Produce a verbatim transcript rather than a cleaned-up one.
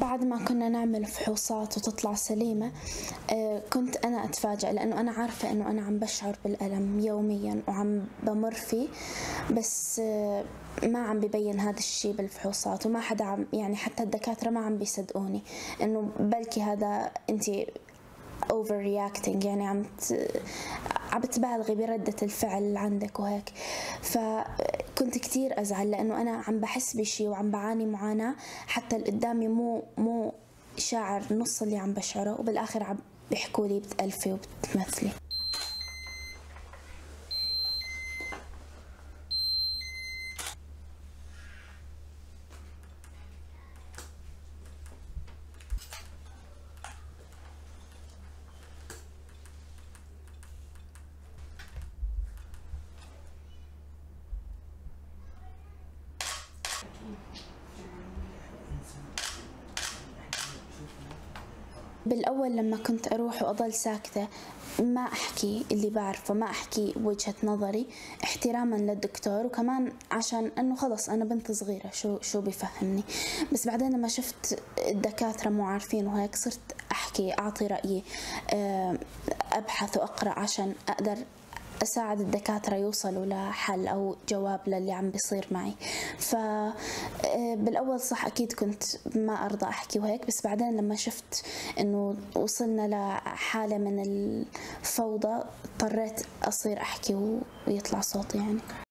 بعد ما كنا نعمل فحوصات وتطلع سليمة، كنت أنا أتفاجأ لأنه أنا عارفة أنه أنا عم بشعر بالألم يوميا وعم بمر فيه، بس ما عم ببين هذا الشيء بالفحوصات، وما حدا عم يعني حتى الدكاترة ما عم بيصدقوني إنه بلكي هذا أنتي over reacting، يعني عم عم بتبالغي بردة الفعل اللي عندك وهيك. فكنت كتير أزعل لأنه أنا عم بحس بشي وعم بعاني معاناة حتى اللي قدامي مو مو شاعر نص اللي عم بشعره، وبالآخر عم بيحكوا لي بتألفي وبتمثلي. بالأول لما كنت أروح وأضل ساكتة ما أحكي اللي بعرفه، ما أحكي وجهة نظري احتراما للدكتور، وكمان عشان أنه خلص أنا بنت صغيرة شو شو بيفهمني. بس بعدين لما شفت الدكاترة مو عارفين وهيك صرت أحكي أعطي رأيي، أبحث وأقرأ عشان أقدر أساعد الدكاترة يوصلوا لحل أو جواب للي عم بيصير معي. فبالأول صح أكيد كنت ما أرضى أحكي وهيك، بس بعدين لما شفت إنه وصلنا لحالة من الفوضى اضطريت أصير أحكي ويطلع صوتي يعني.